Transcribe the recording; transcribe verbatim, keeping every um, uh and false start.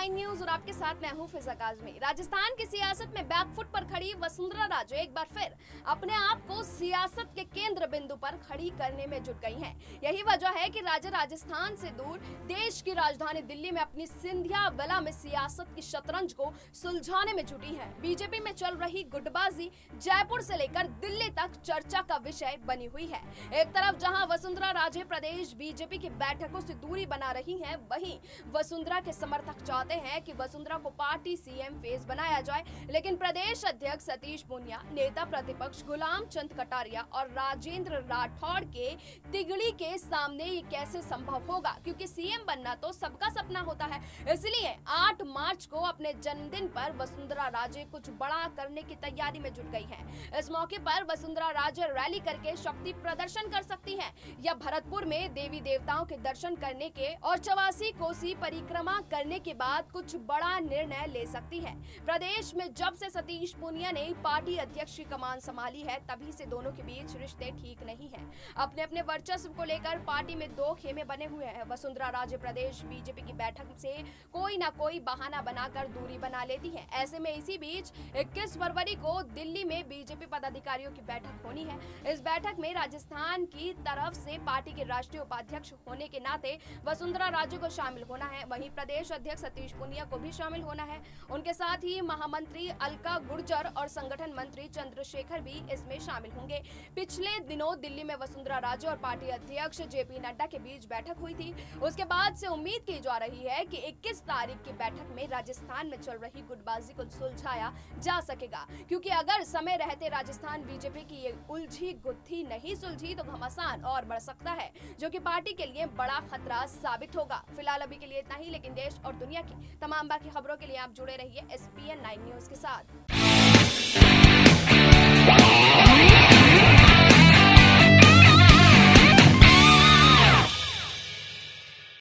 Nine news और आपके साथ मैं हूं फिजा काज़मी। राजस्थान की सियासत में बैकफुट पर खड़ी वसुंधरा राजे एक बार फिर अपने आप को सियासत के केंद्र बिंदु पर खड़ी करने में जुट गई हैं। यही वजह है कि राजे राजस्थान से दूर देश की राजधानी दिल्ली में अपनी सिंधिया विला में सियासत की शतरंज को सुलझाने में जुटी है। बीजेपी में चल रही गुटबाजी जयपुर से लेकर दिल्ली तक चर्चा का विषय बनी हुई है। एक तरफ जहां वसुंधरा राजे प्रदेश बीजेपी की बैठकों से दूरी बना रही हैं, वहीं वसुंधरा के समर्थक चाहते हैं कि वसुंधरा को पार्टी सीएम फेस बनाया जाए, लेकिन प्रदेश अध्यक्ष सतीश पूनिया, नेता प्रतिपक्ष गुलाम चंद कटारिया और राजेंद्र राठौड़ के तिगड़ी के सामने ये कैसे संभव होगा, क्योंकि सीएम बनना तो सबका सपना होता है। इसलिए आठ मार्च को अपने जन्मदिन पर वसुंधरा राजे कुछ बड़ा करने की तैयारी में जुट गई हैं। इस मौके पर वसुंधरा राजे रैली करके शक्ति प्रदर्शन कर सकती हैं या भरतपुर में देवी देवताओं के दर्शन करने के और चौवासी कोसी परिक्रमा करने के बाद कुछ बड़ा निर्णय ले सकती है। प्रदेश में जब से सतीश पूनिया ने पार्टी अध्यक्ष की कमान संभाली है, तभी से दोनों के बीच रिश्ते ठीक नहीं हैं। अपने अपने वर्चस्व को लेकर पार्टी में दो खेमे बने हुए हैं। वसुंधरा राजे प्रदेश बीजेपी की बैठक से कोई ना कोई बहाना बनाकर दूरी बना लेती है। ऐसे में इसी बीच इक्कीस फरवरी को दिल्ली में बीजेपी पदाधिकारियों की बैठक होनी है। इस बैठक में राजस्थान की तरफ से पार्टी के राष्ट्रीय उपाध्यक्ष होने के नाते वसुंधरा राजे को शामिल होना है। वहीं प्रदेश अध्यक्ष सतीश पूनिया को भी शामिल होना है। उनके साथ ही महामंत्री अलका गुर्जर और संगठन मंत्री चंद्रशेखर भी इसमें शामिल होंगे। पिछले दिनों दिल्ली में वसुंधरा राजे और पार्टी अध्यक्ष जेपी नड्डा के बीच बैठक हुई थी। उसके बाद से उम्मीद की जा रही है कि इक्कीस तारीख की बैठक में राजस्थान में चल रही गुटबाजी को सुलझाया जा सकेगा, क्योंकि अगर समय रहते राजस्थान बीजेपी की ये उलझी गुत्थी नहीं सुलझी तो घमासान और बढ़ सकता है, जो कि पार्टी के लिए बड़ा खतरा साबित होगा। फिलहाल अभी के लिए इतना ही, लेकिन देश और दुनिया की तमाम बाकी खबरों के लिए आप जुड़े रहिए S P N nine news के साथ।